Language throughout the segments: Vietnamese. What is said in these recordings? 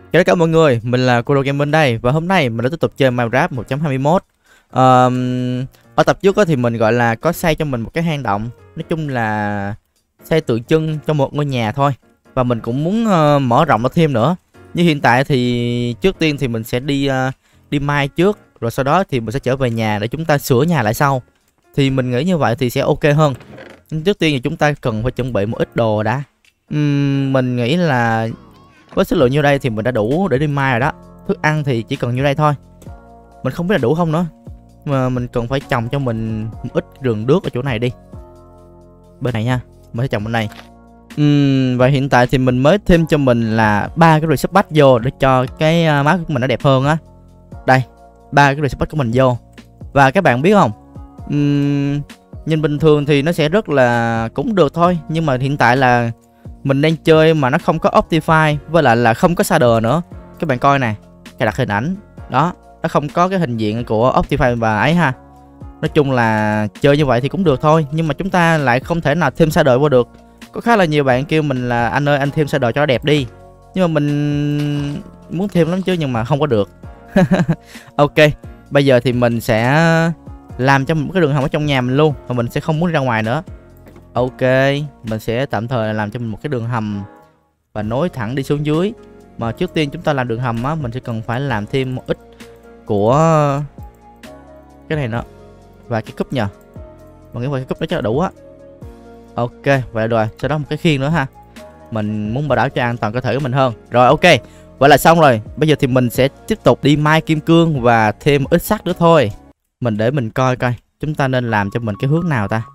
Chào tất cả mọi người, mình là Kuro Gaming đây. Và hôm nay mình đã tiếp tục chơi Minecraft 1.21. Ở tập trước thì mình gọi là có xây cho mình một cái hang động. Nói chung là xây tượng trưng cho một ngôi nhà thôi. Và mình cũng muốn mở rộng nó thêm nữa. Như hiện tại thì trước tiên thì mình sẽ đi mine trước. Rồi sau đó thì mình sẽ trở về nhà để chúng ta sửa nhà lại sau. Thì mình nghĩ như vậy thì sẽ ok hơn. Nhưng trước tiên thì chúng ta cần phải chuẩn bị một ít đồ đã. Mình nghĩ là với số lượng như đây thì mình đã đủ để đi mai rồi đó. Thức ăn thì chỉ cần như đây thôi. Mình không biết là đủ không nữa. Mà mình cần phải trồng cho mình một ít rừng đước ở chỗ này đi. Bên này nha. Mình sẽ trồng bên này. Và hiện tại thì mình mới thêm cho mình là 3 cái research patch vô để cho cái map của mình nó đẹp hơn á. Đây, 3 cái research patch của mình vô. Và các bạn biết không? Nhìn bình thường thì nó sẽ rất là cũng được thôi. Nhưng mà hiện tại là mình đang chơi mà nó không có Optify với lại là không có shader nữa. Các bạn coi nè, cái đặt hình ảnh đó, nó không có cái hình diện của Optify và ấy ha. Nói chung là chơi như vậy thì cũng được thôi, nhưng mà chúng ta lại không thể nào thêm shader vô được. Có khá là nhiều bạn kêu mình là anh ơi anh thêm shader cho nó đẹp đi, nhưng mà mình muốn thêm lắm chứ nhưng mà không có được. Ok, bây giờ thì mình sẽ làm cho một cái đường hầm ở trong nhà mình luôn, và mình sẽ không muốn ra ngoài nữa. Ok, mình sẽ tạm thời làm cho mình một cái đường hầm và nối thẳng đi xuống dưới. Mà trước tiên chúng ta làm đường hầm á, mình sẽ cần phải làm thêm một ít của cái này nữa và cái cúp nhờ. Mình nghĩ vậy cái cúp đó chắc là đủ á. Ok, vậy rồi, sau đó một cái khiên nữa ha. Mình muốn bảo đảm cho an toàn cơ thể của mình hơn. Rồi ok, vậy là xong rồi. Bây giờ thì mình sẽ tiếp tục đi mai kim cương và thêm một ít sắt nữa thôi. Mình để mình coi coi chúng ta nên làm cho mình cái hướng nào ta.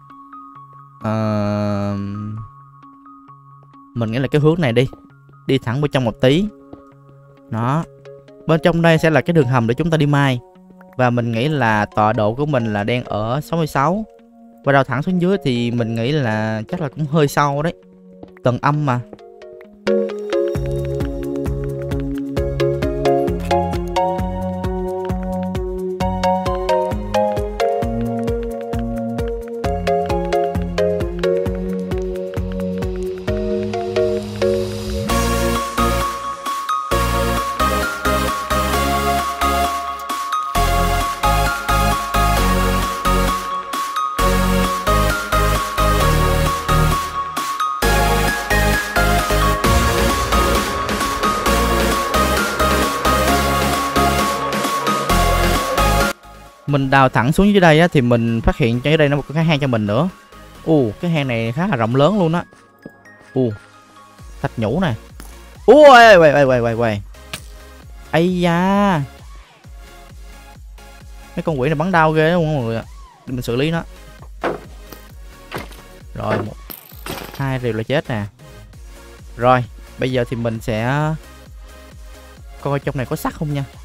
Mình nghĩ là cái hướng này đi. Đi thẳng vào trong một tí. Đó. Bên trong đây sẽ là cái đường hầm để chúng ta đi mine. Và mình nghĩ là tọa độ của mình là đang ở 66. Và đào thẳng xuống dưới thì mình nghĩ là chắc là cũng hơi sâu đấy. Tầng âm mà. Mình đào thẳng xuống dưới đây á, thì mình phát hiện trên đây nó một cái hang cho mình nữa. Cái hang này khá là rộng lớn luôn á. Thạch nhũ nè. Quay. Ây da. Mấy con quỷ này bắn đau ghê đúng không mọi người ạ. Để mình xử lý nó. Rồi 1, 2 rìu là chết nè. Rồi bây giờ thì mình sẽ coi trong này có sắt không nha.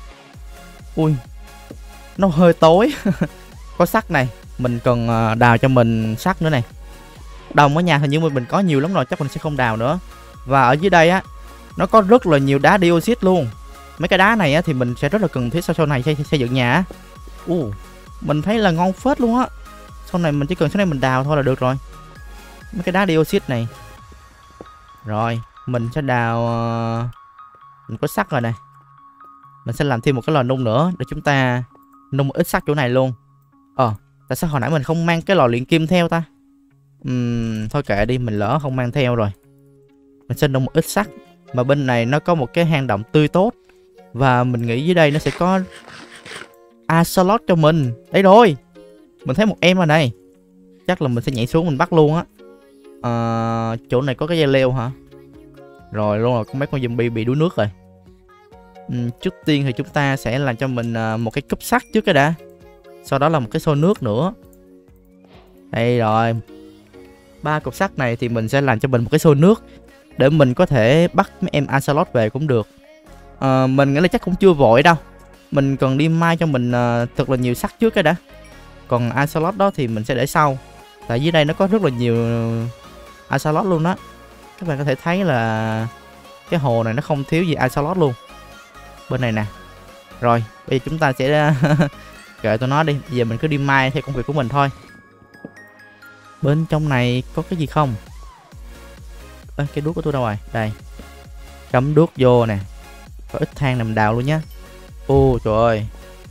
Nó hơi tối. Có sắt này. Mình cần đào cho mình sắt nữa này. Đồng ở nhà hình như mình có nhiều lắm rồi, chắc mình sẽ không đào nữa. Và ở dưới đây á, nó có rất là nhiều đá dioxide luôn. Mấy cái đá này á thì mình sẽ rất là cần thiết sau này xây dựng nhà á. Mình thấy là ngon phết luôn á. Sau này mình chỉ cần sau này mình đào thôi là được rồi. Mấy cái đá dioxide này. Rồi mình sẽ đào. Mình có sắt rồi này. Mình sẽ làm thêm một cái lò nung nữa để chúng ta nung một ít sắt chỗ này luôn. Tại sao hồi nãy mình không mang cái lò luyện kim theo ta? Thôi kệ đi, mình lỡ không mang theo rồi. Mình sẽ nung một ít sắt. Mà bên này nó có một cái hang động tươi tốt. Và mình nghĩ dưới đây nó sẽ có axolotl cho mình. Đấy rồi. Mình thấy một em ở đây. Chắc là mình sẽ nhảy xuống mình bắt luôn á. Chỗ này có cái dây leo hả? Rồi luôn rồi, có mấy con zombie bị đuối nước rồi. Trước tiên thì chúng ta sẽ làm cho mình một cái cúp sắt trước cái đã. Sau đó là một cái xô nước nữa. Đây rồi. 3 cục sắt này thì mình sẽ làm cho mình một cái xô nước để mình có thể bắt mấy em axolotl về cũng được. Mình nghĩ là chắc cũng chưa vội đâu. Mình cần đi mai cho mình thật là nhiều sắt trước cái đã. Còn axolotl đó thì mình sẽ để sau. Tại dưới đây nó có rất là nhiều axolotl luôn đó. Các bạn có thể thấy là cái hồ này nó không thiếu gì axolotl luôn. Bên này nè. Rồi bây giờ chúng ta sẽ kệ tụi nó đi. Bây giờ mình cứ đi mai theo công việc của mình thôi. Bên trong này có cái gì không? Cái đuốc của tôi đâu rồi? Đây. Cắm đuốc vô nè. Có ít than nằm đào luôn nhá. Ô trời ơi.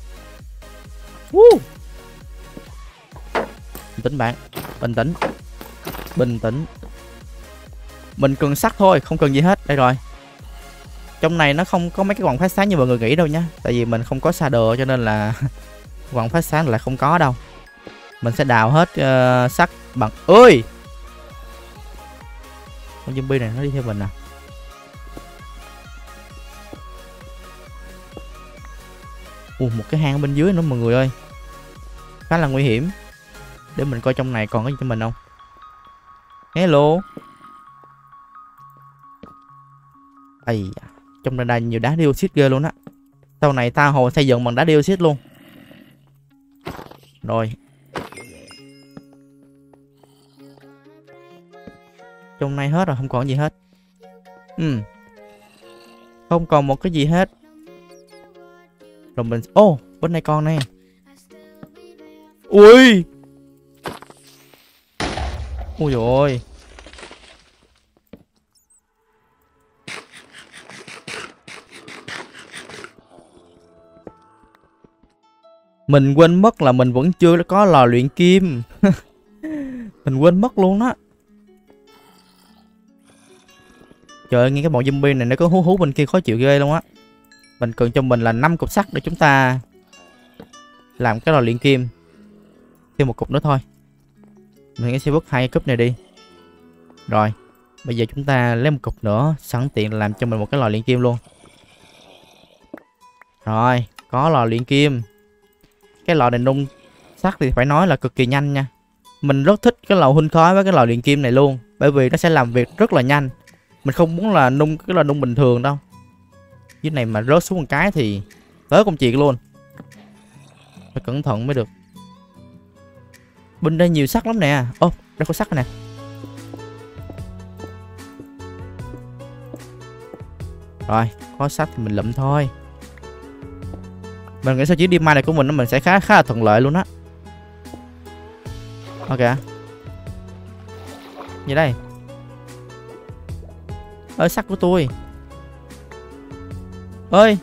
Bình tĩnh bạn. Bình tĩnh. Bình tĩnh. Mình cần sắt thôi, không cần gì hết. Đây rồi. Trong này nó không có mấy cái quặng phát sáng như mọi người nghĩ đâu nhá. Tại vì mình không có shader cho nên là quặng phát sáng lại không có đâu. Mình sẽ đào hết sắt bằng... Ơi! Con zombie này nó đi theo mình à. Một cái hang bên dưới nữa mọi người ơi. Khá là nguy hiểm. Để mình coi trong này còn cái gì cho mình không. Hello. Ây, trong này là nhiều đá dioxide ghê luôn á. Sau này tha hồ xây dựng bằng đá dioxide luôn. Rồi. Trong này hết rồi, không còn gì hết. Không còn một cái gì hết. Rồi mình... Ô, bên này con này. Ui. Ui dồi ôi. Mình quên mất là mình vẫn chưa có lò luyện kim. Mình quên mất luôn đó. Trời ơi, nghe cái bọn zombie này nó có hú hú bên kia khó chịu ghê luôn á. Mình cần cho mình là 5 cục sắt để chúng ta làm cái lò luyện kim. Thêm một cục nữa thôi. Mình sẽ vứt 2 cúp này đi. Rồi, bây giờ chúng ta lấy một cục nữa, sẵn tiện làm cho mình một cái lò luyện kim luôn. Rồi, có lò luyện kim. Cái lò này nung sắt thì phải nói là cực kỳ nhanh nha. Mình rất thích cái lò hun khói với cái lò luyện kim này luôn, bởi vì nó sẽ làm việc rất là nhanh. Mình không muốn là nung cái lò nung bình thường đâu. Dưới này mà rớt xuống một cái thì tới công chuyện luôn. Phải cẩn thận mới được. Bên đây nhiều sắt lắm nè. Ô, đây có sắt nè. Rồi, có sắt thì mình lụm thôi. Mình nghĩ sao chuyến đi mai này của mình nó sẽ khá là thuận lợi luôn á. Ok. Gì đây? Ơi, sắt của tôi. Ơi.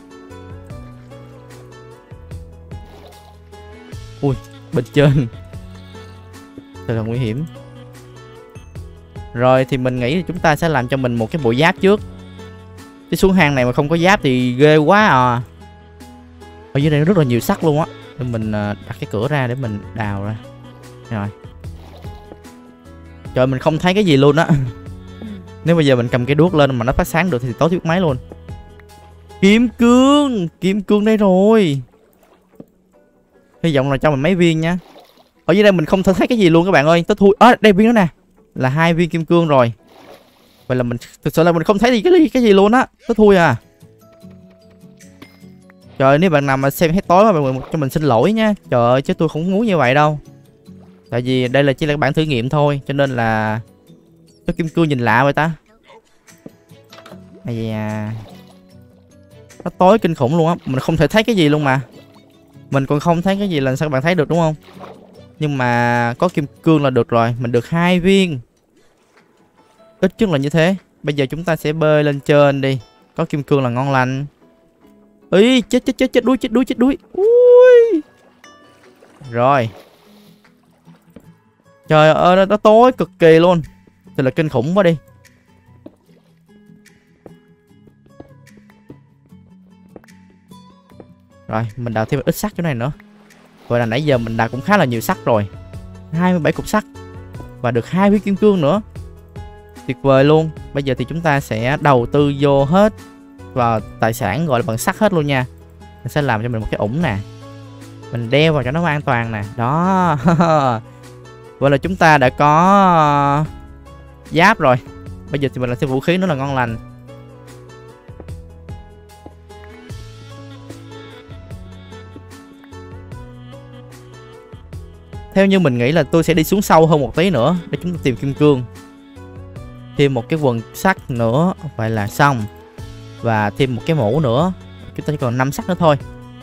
Ui, bên trên. Thật là nguy hiểm. Rồi thì mình nghĩ là chúng ta sẽ làm cho mình một cái bộ giáp trước. Chứ xuống hang này mà không có giáp thì ghê quá à. Ở dưới đây rất là nhiều sắt luôn á. Để mình đặt cái cửa ra để mình đào ra. Rồi. Trời, mình không thấy cái gì luôn á. Nếu bây giờ mình cầm cái đuốc lên mà nó phát sáng được thì tối thiểu máy luôn. Kim cương. Kim cương đây rồi. Hy vọng là cho mình mấy viên nha. Ở dưới đây mình không thể thấy cái gì luôn các bạn ơi. Tôi thui. Đây viên đó nè. Là 2 viên kim cương rồi. Vậy là mình thực sự là mình không thấy gì cái gì luôn á. Tôi thui à. Trời, nếu bạn nào mà xem hết tối mà bạn cho mình xin lỗi nha. Trời ơi, chứ tôi không muốn như vậy đâu. Tại vì đây là chỉ là bản thử nghiệm thôi, cho nên là cái kim cương nhìn lạ vậy ta. À, nó tối kinh khủng luôn á. Mình không thể thấy cái gì luôn mà. Mình còn không thấy cái gì là sao các bạn thấy được đúng không? Nhưng mà có kim cương là được rồi. Mình được 2 viên. Ít nhất là như thế. Bây giờ chúng ta sẽ bơi lên trên đi. Có kim cương là ngon lành. Ý, chết đuối. Ui. Rồi. Trời ơi, nó tối cực kỳ luôn. Thật là kinh khủng quá đi. Rồi, mình đào thêm một ít sắt chỗ này nữa. Vậy là nãy giờ mình đào cũng khá là nhiều sắt rồi. 27 cục sắt. Và được 2 viên kim cương nữa. Tuyệt vời luôn. Bây giờ thì chúng ta sẽ đầu tư vô hết vào tài sản gọi là bằng sắt hết luôn nha. Mình sẽ làm cho mình một cái ủng nè. Mình đeo vào cho nó an toàn nè. Đó. Vậy là chúng ta đã có giáp rồi. Bây giờ thì mình làm thêm vũ khí nữa là ngon lành. Theo như mình nghĩ là tôi sẽ đi xuống sâu hơn một tí nữa để chúng ta tìm kim cương. Thêm một cái quần sắt nữa. Vậy là xong. Và thêm một cái mũ nữa. Chúng ta chỉ còn 5 sắt nữa thôi.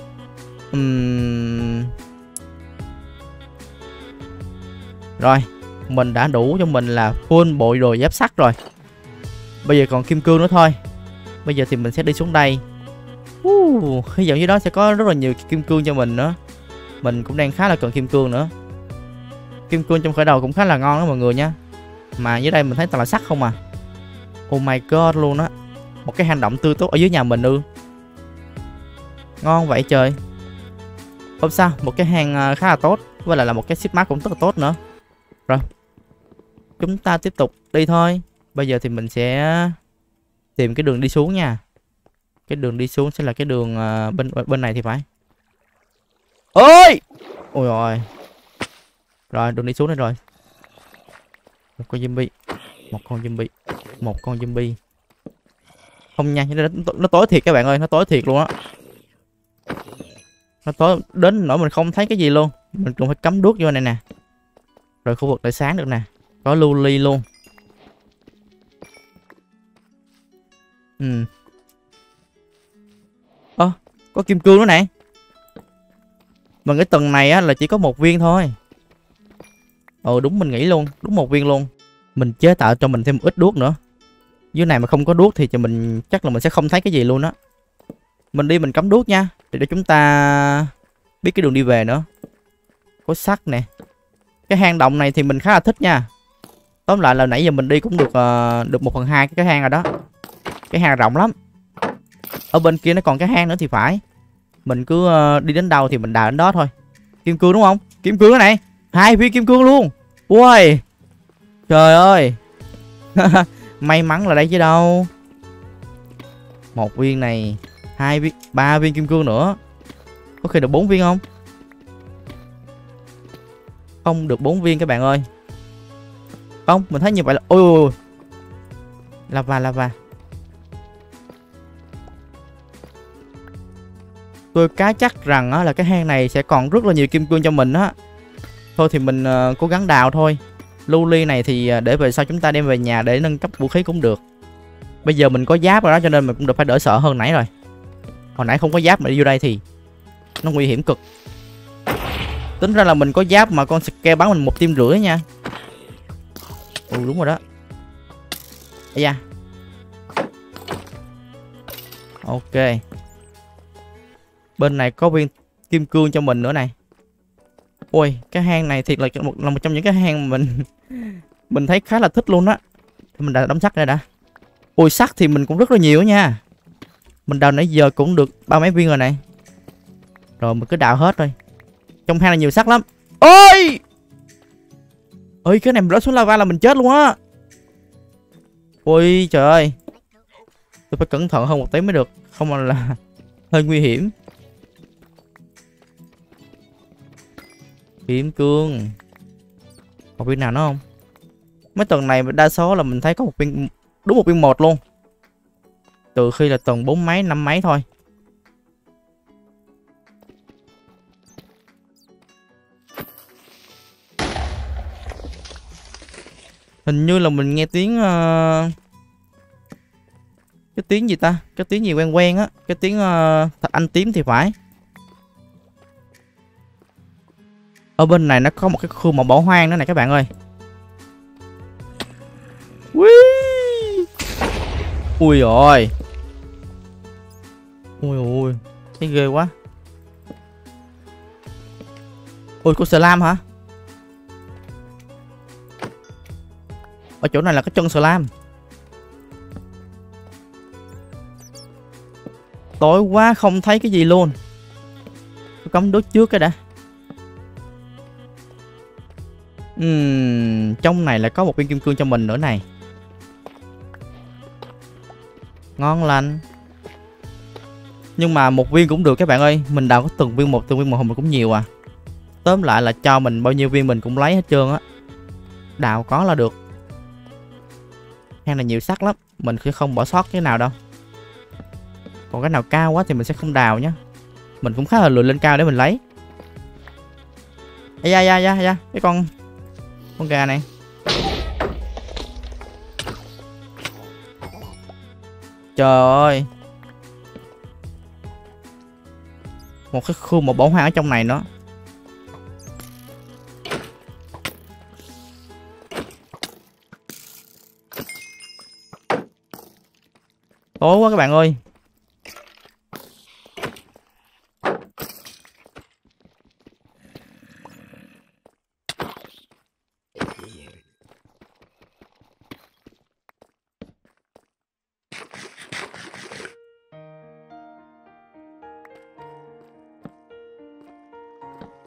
Rồi. Mình đã đủ cho mình là full bộ đồ giáp sắt rồi. Bây giờ còn kim cương nữa thôi. Bây giờ thì mình sẽ đi xuống đây. Hy vọng dưới đó sẽ có rất là nhiều kim cương cho mình nữa. Mình cũng đang khá là cần kim cương nữa. Kim cương trong khởi đầu cũng khá là ngon đó mọi người nha. Mà dưới đây mình thấy toàn là sắt không à. Oh my god luôn á. Một cái hang động tươi tốt ở dưới nhà mình ư. Ngon vậy trời. Không sao, một cái hang khá là tốt. Với lại là một cái ship mark cũng rất là tốt nữa. Rồi, chúng ta tiếp tục đi thôi. Bây giờ thì mình sẽ tìm cái đường đi xuống nha. Cái đường đi xuống sẽ là cái đường bên này thì phải. Ôi! Ôi rồi. Rồi, đường đi xuống đây rồi. Một con zombie. Một con zombie. Một con zombie. Không nha, nó tối thiệt các bạn ơi, nó tối thiệt luôn á. Nó tối đến nỗi mình không thấy cái gì luôn. Mình cũng phải cắm đuốc vô này nè. Rồi khu vực lại sáng được nè. Có lưu ly luôn. Có kim cương nữa nè. Mà cái tầng này á là chỉ có một viên thôi. Đúng mình nghĩ luôn. Đúng một viên luôn. Mình chế tạo cho mình thêm một ít đuốc nữa. Dưới này mà không có đuốc thì mình chắc là mình sẽ không thấy cái gì luôn á. Mình đi mình cắm đuốc nha. Để chúng ta biết cái đường đi về nữa. Có sắt nè. Cái hang động này thì mình khá là thích nha. Tóm lại là nãy giờ mình đi cũng được 1/2 cái hang rồi đó. Cái hang rộng lắm. Ở bên kia nó còn cái hang nữa thì phải. Mình cứ đi đến đâu thì mình đào đến đó thôi. Kim cương đúng không? Kim cương đó này. 2 viên kim cương luôn. Ui. Trời ơi. May mắn là đây chứ đâu. 1 viên này, 2 viên, 3 viên kim cương nữa. Có khi được 4 viên không? Không được 4 viên các bạn ơi. Không, mình thấy như vậy là ôi. Lava. Tôi cá chắc rằng á, là cái hang này sẽ còn rất là nhiều kim cương cho mình á. Thôi thì mình cố gắng đào thôi. Lưu ly này thì để về sau chúng ta đem về nhà để nâng cấp vũ khí cũng được. Bây giờ mình có giáp rồi đó cho nên mình cũng được phải đỡ sợ hơn nãy rồi. Hồi nãy không có giáp mà đi vô đây thì nó nguy hiểm cực. Tính ra là mình có giáp mà con scale bắn mình 1,5 tim nha. Đúng rồi đó. Ây da. Ok. Bên này có viên kim cương cho mình nữa này. Ôi, cái hang này thiệt là một trong những cái hang mà mình thấy khá là thích luôn á. Mình đã đóng sắt ra đã. Ôi, sắt thì mình cũng rất là nhiều nha. Mình đào nãy giờ cũng được 30 mấy viên rồi này. Rồi mình cứ đào hết thôi. Trong hang này nhiều sắt lắm. Ôi! Ôi, cái này mình rớt xuống lava là mình chết luôn á. Ôi trời ơi. Tôi phải cẩn thận hơn một tí mới được. Không là hơi nguy hiểm. Kim cương. Một viên nào nữa không? Mấy tầng này đa số là mình thấy có một viên. Đúng một viên 1 luôn. Từ khi là tầng 4 mấy 5 mấy thôi. Hình như là mình nghe tiếng cái tiếng gì ta? Cái tiếng gì quen quen á. Cái tiếng thạch anh tím thì phải. Ở bên này nó có một cái khu mà bỏ hoang nữa này các bạn ơi. Ui rồi. Ui. Thấy ghê quá. Ui, có slam hả? Ở chỗ này là cái chân slam. Tối quá không thấy cái gì luôn. Tôi cắm đốt trước cái đã. Trong này lại có một viên kim cương cho mình nữa này. Ngon lành. Nhưng mà một viên cũng được các bạn ơi. Mình đào có từng viên một mình cũng nhiều à. Tóm lại là cho mình bao nhiêu viên mình cũng lấy hết trơn á. Đào có là được. Hang này nhiều sắt lắm. Mình sẽ không bỏ sót cái nào đâu. Còn cái nào cao quá thì mình sẽ không đào nhé. Mình cũng khá là lười lên cao để mình lấy. Ây da. Cái con gà này. Trời ơi. Một cái khu một bỏ hoang ở trong này nữa. Tối quá các bạn ơi.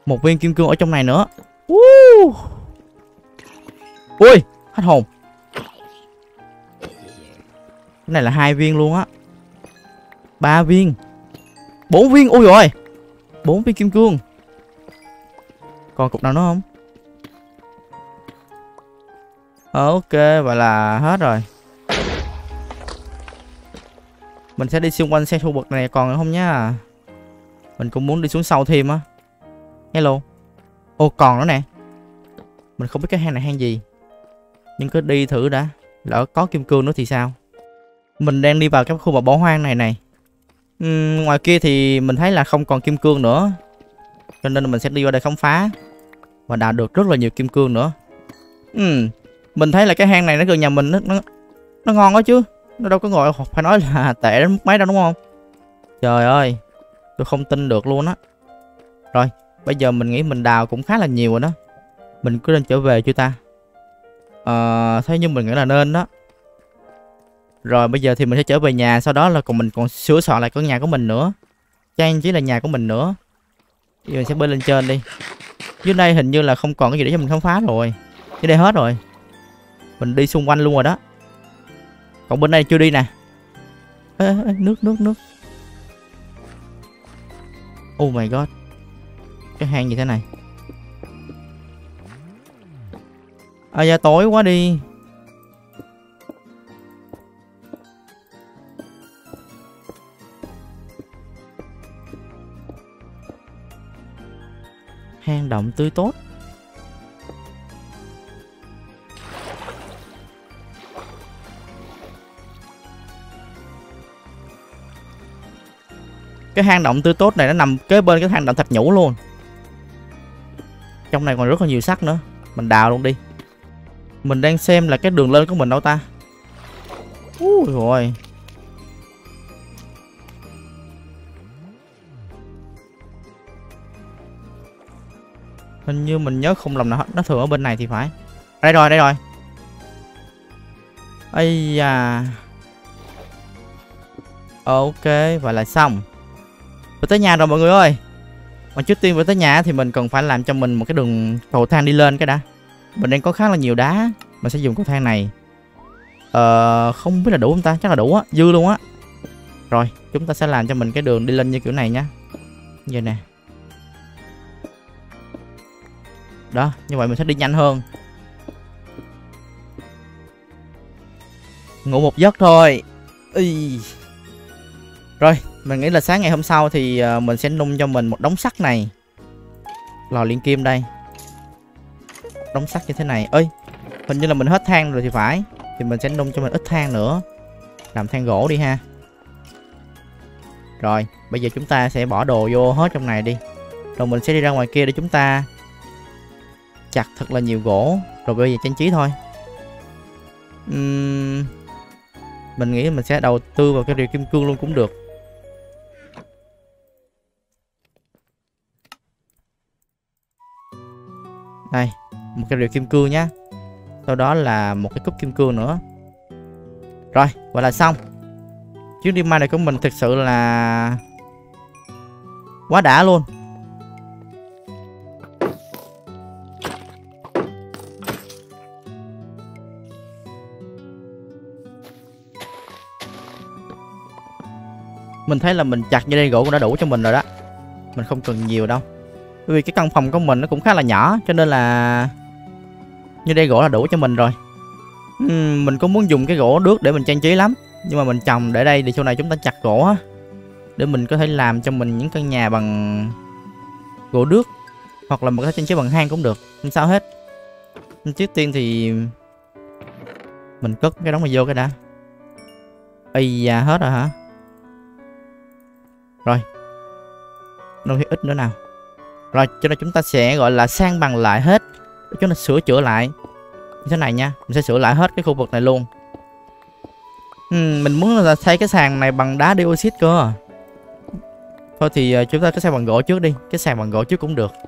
Một viên kim cương ở trong này nữa. Ui, hết hồn. Cái này là 2 viên luôn á. 3 viên. 4 viên. Ui rồi. 4 viên kim cương. Còn cục nào nữa không? Ok, vậy là hết rồi. Mình sẽ đi xung quanh xem khu vực này còn nữa không nhá. Mình cũng muốn đi xuống sâu thêm á. Hello. Ô, còn nữa nè. Mình không biết cái hang này hang gì, nhưng cứ đi thử đã. Lỡ có kim cương nữa thì sao. Mình đang đi vào cái khu vực bỏ hoang này này. Ngoài kia thì mình thấy là không còn kim cương nữa, cho nên mình sẽ đi vào đây khám phá và đào được rất là nhiều kim cương nữa. Mình thấy là cái hang này nó gần nhà mình, nó ngon đó chứ. Nó đâu có ngồi phải nói là tệ đến mức mấy đâu, đúng không? Trời ơi, tôi không tin được luôn á. Rồi, bây giờ mình nghĩ mình đào cũng khá là nhiều rồi đó. Mình cứ nên trở về chưa ta? Thế nhưng mình nghĩ là nên đó. Rồi bây giờ thì mình sẽ trở về nhà. Sau đó là mình còn sửa soạn lại con nhà của mình nữa. Trang trí là nhà của mình nữa. Bây giờ mình sẽ bơi lên trên đi. Dưới đây hình như là không còn cái gì để cho mình khám phá rồi. Dưới đây hết rồi. Mình đi xung quanh luôn rồi đó. Còn bên đây chưa đi nè. Nước. Oh my god. Cái hang gì thế này? Da tối quá đi. Hang động tươi tốt. Cái hang động tươi tốt này nó nằm kế bên cái hang động thạch nhũ luôn. Trong này còn rất là nhiều sắt nữa. Mình đào luôn đi. Mình đang xem là cái đường lên của mình đâu ta. Ui rồi. Hình như mình nhớ không lầm nào hết, nó thường ở bên này thì phải. Đây rồi. Ây da. Ok, vậy là xong. Về tới nhà rồi mọi người ơi. Mà trước tiên về tới nhà thì mình cần phải làm cho mình một cái đường cầu thang đi lên cái đã. Mình đang có khá là nhiều đá. Mình sẽ dùng cầu thang này. Không biết là đủ không ta? Chắc là đủ á, dư luôn á. Rồi, chúng ta sẽ làm cho mình cái đường đi lên như kiểu này nhá. Như nè. Đó, như vậy mình sẽ đi nhanh hơn. Ngủ một giấc thôi. Rồi, mình nghĩ là sáng ngày hôm sau thì mình sẽ nung cho mình một đống sắt này. Lò luyện kim đây. Đống sắt như thế này. Ơi, hình như là mình hết than rồi thì phải. Thì mình sẽ nung cho mình ít than nữa. Làm than gỗ đi ha. Rồi, bây giờ chúng ta sẽ bỏ đồ vô hết trong này đi. Rồi mình sẽ đi ra ngoài kia để chúng ta chặt thật là nhiều gỗ. Rồi bây giờ trang trí thôi. Mình nghĩ mình sẽ đầu tư vào cái rìu kim cương luôn cũng được. Đây, một cái rìu kim cương nhá. Sau đó là một cái cúp kim cương nữa. Rồi, vậy là xong. Chuyến đi mai này của mình thực sự là quá đã luôn. Mình thấy là mình chặt như đây gỗ cũng đã đủ cho mình rồi đó. Mình không cần nhiều đâu. Bởi vì cái căn phòng của mình nó cũng khá là nhỏ, cho nên là như đây gỗ là đủ cho mình rồi. Mình cũng muốn dùng cái gỗ đước để mình trang trí lắm. Nhưng mà mình trồng để đây thì sau này chúng ta chặt gỗ á, để mình có thể làm cho mình những căn nhà bằng gỗ đước. Hoặc là mình có thể trang trí bằng hang cũng được, không sao hết. Nhưng trước tiên thì mình cất cái đống này vô cái đã. Ây da, hết rồi hả? Rồi, đâu ít nữa nào. Rồi, cho nên chúng ta sẽ gọi là san bằng lại hết. Chúng ta sửa chữa lại như thế này nha. Mình sẽ sửa lại hết cái khu vực này luôn. Mình muốn là thay cái sàn này bằng đá dioxide cơ. Thôi thì chúng ta cứ xây bằng gỗ trước đi. Cái sàn bằng gỗ trước cũng được.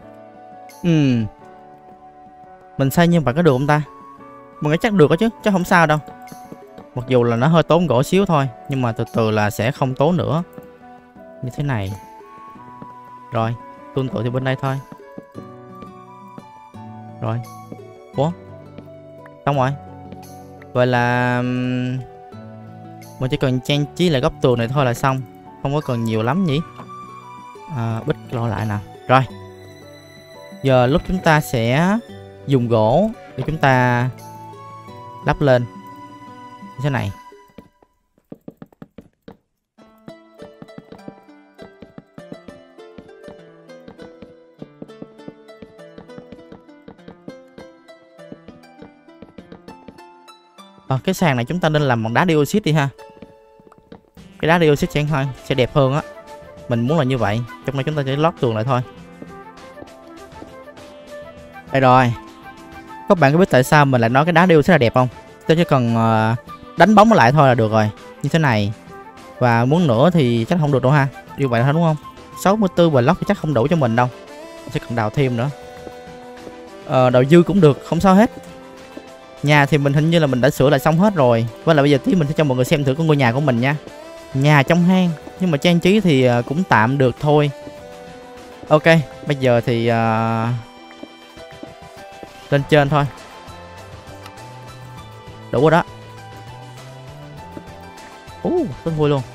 Mình xây nhưng mà có được không ta? Mình nghĩ chắc được đó chứ, chắc không sao đâu. Mặc dù là nó hơi tốn gỗ xíu thôi, nhưng mà từ từ là sẽ không tốn nữa. Như thế này. Rồi, tương tự thì bên đây thôi. Rồi. Ủa? Xong rồi. Vậy là mình chỉ cần trang trí lại góc tường này thôi là xong. Không có cần nhiều lắm nhỉ. Bích lo lại nè. Rồi. Giờ lúc chúng ta sẽ dùng gỗ để chúng ta lắp lên như thế này. Cái sàn này chúng ta nên làm bằng đá dioxide đi ha. Cái đá dioxide sẽ đẹp hơn á. Mình muốn là như vậy. Trong này chúng ta sẽ lót tường lại thôi. Đây rồi. Các bạn có biết tại sao mình lại nói cái đá dioxide là đẹp không? Tôi chỉ cần đánh bóng nó lại thôi là được rồi. Như thế này. Và muốn nữa thì chắc không được đâu ha. Như vậy thôi đúng không? 64 block thì chắc không đủ cho mình đâu. Sẽ cần đào thêm nữa. Đào dư cũng được, không sao hết. Nhà thì mình hình như là mình đã sửa lại xong hết rồi. Và là bây giờ tí mình sẽ cho mọi người xem thử cái ngôi nhà của mình nha. Nhà trong hang, nhưng mà trang trí thì cũng tạm được thôi. Ok, bây giờ thì lên trên thôi. Đủ rồi đó. Rất vui luôn.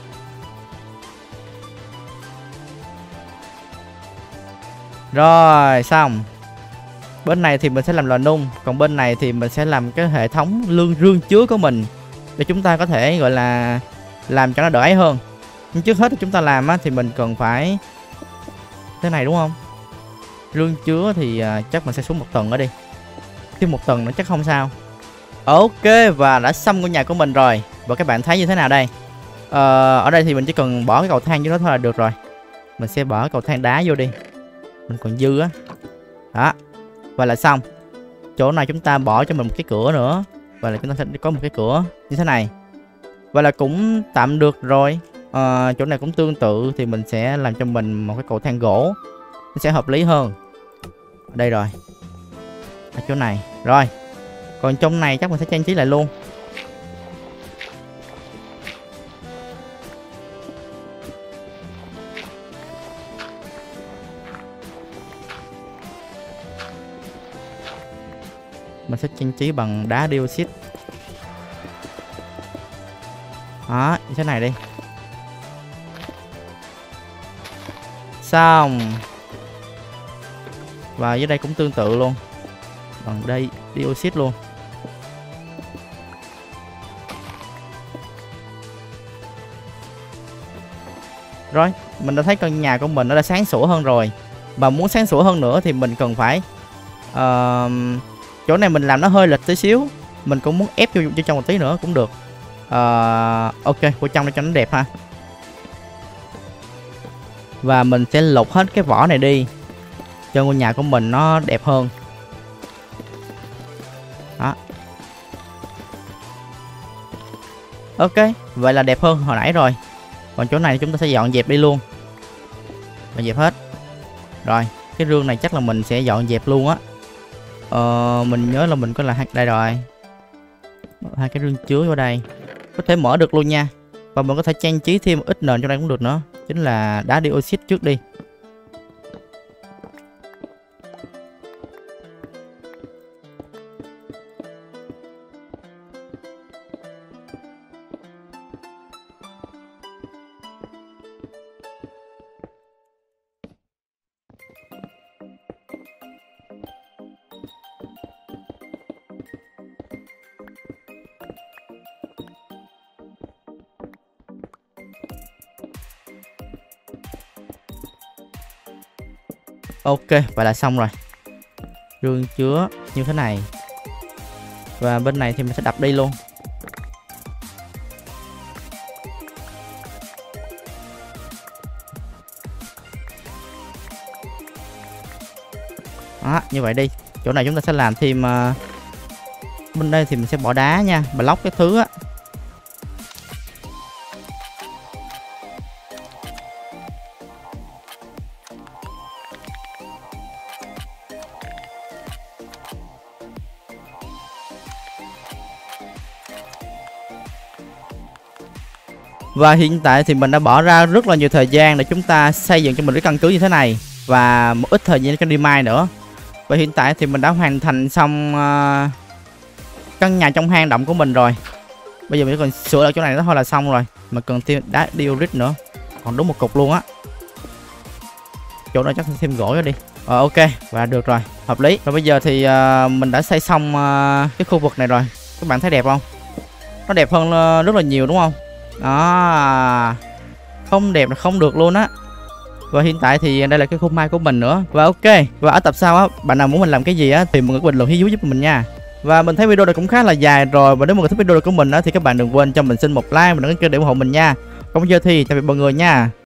Rồi, xong. Bên này thì mình sẽ làm lò nung. Còn bên này thì mình sẽ làm cái hệ thống rương chứa của mình, để chúng ta có thể gọi là làm cho nó đỡ ấy hơn. Nhưng trước hết thì chúng ta làm á, thì mình cần phải thế này đúng không? Rương chứa thì chắc mình sẽ xuống một tầng nữa đi. Thêm một tầng nữa chắc không sao. Ok, và đã xong ngôi nhà của mình rồi. Và các bạn thấy như thế nào đây? Ở đây thì mình chỉ cần bỏ cái cầu thang vô đó thôi là được rồi. Mình sẽ bỏ cầu thang đá vô đi. Mình còn dư á. Đó. Và là xong. Chỗ này chúng ta bỏ cho mình một cái cửa nữa. Và là chúng ta sẽ có một cái cửa như thế này. Và là cũng tạm được rồi. Chỗ này cũng tương tự. Thì mình sẽ làm cho mình một cái cầu thang gỗ. Nó sẽ hợp lý hơn. Đây rồi. Ở chỗ này. Rồi. Còn trong này chắc mình sẽ trang trí lại luôn. Mình sẽ trang trí bằng đá dioxide. Đó, như thế này đi. Xong. Và dưới đây cũng tương tự luôn. Bằng đây dioxide luôn. Rồi, mình đã thấy căn nhà của mình nó đã sáng sủa hơn rồi. Và muốn sáng sủa hơn nữa thì mình cần phải chỗ này mình làm nó hơi lệch tí xíu. Mình cũng muốn ép vô trong một tí nữa cũng được. Ok, vô trong để cho nó đẹp ha. Và mình sẽ lột hết cái vỏ này đi, cho ngôi nhà của mình nó đẹp hơn. Đó. Ok, vậy là đẹp hơn hồi nãy rồi. Còn chỗ này chúng ta sẽ dọn dẹp đi luôn. Dọn dẹp hết. Rồi, cái rương này chắc là mình sẽ dọn dẹp luôn á. Mình nhớ là mình có là đây rồi. Hai cái rương chứa vào đây. Có thể mở được luôn nha. Và mình có thể trang trí thêm một ít nền trong đây cũng được nữa. Chính là đá dioxide trước đi. Ok, vậy là xong rồi. Rương chứa như thế này. Và bên này thì mình sẽ đập đi luôn. Đó, như vậy đi. Chỗ này chúng ta sẽ làm thêm bên đây thì mình sẽ bỏ đá nha, block cái thứ á. Và hiện tại thì mình đã bỏ ra rất là nhiều thời gian để chúng ta xây dựng cho mình cái căn cứ như thế này. Và một ít thời gian cho đi mai nữa. Và hiện tại thì mình đã hoàn thành xong căn nhà trong hang động của mình rồi. Bây giờ mình chỉ còn sửa lại chỗ này đó thôi là xong rồi. Mà cần thêm đá diorit nữa. Còn đúng một cục luôn á. Chỗ này chắc thêm gỗ đi. Ok, và được rồi, hợp lý. Và bây giờ thì mình đã xây xong cái khu vực này rồi. Các bạn thấy đẹp không? Nó đẹp hơn rất là nhiều đúng không? Đó. Không đẹp là không được luôn á. Và hiện tại thì đây là cái khu mai của mình nữa. Và ok, và ở tập sau á, bạn nào muốn mình làm cái gì á thì mọi người bình luận phía dưới giúp mình nha. Và mình thấy video này cũng khá là dài rồi. Và nếu mọi người thích video này của mình á thì các bạn đừng quên cho mình xin một like và đăng ký kênh để ủng hộ mình nha. Còn bây giờ thì chào mọi người nha.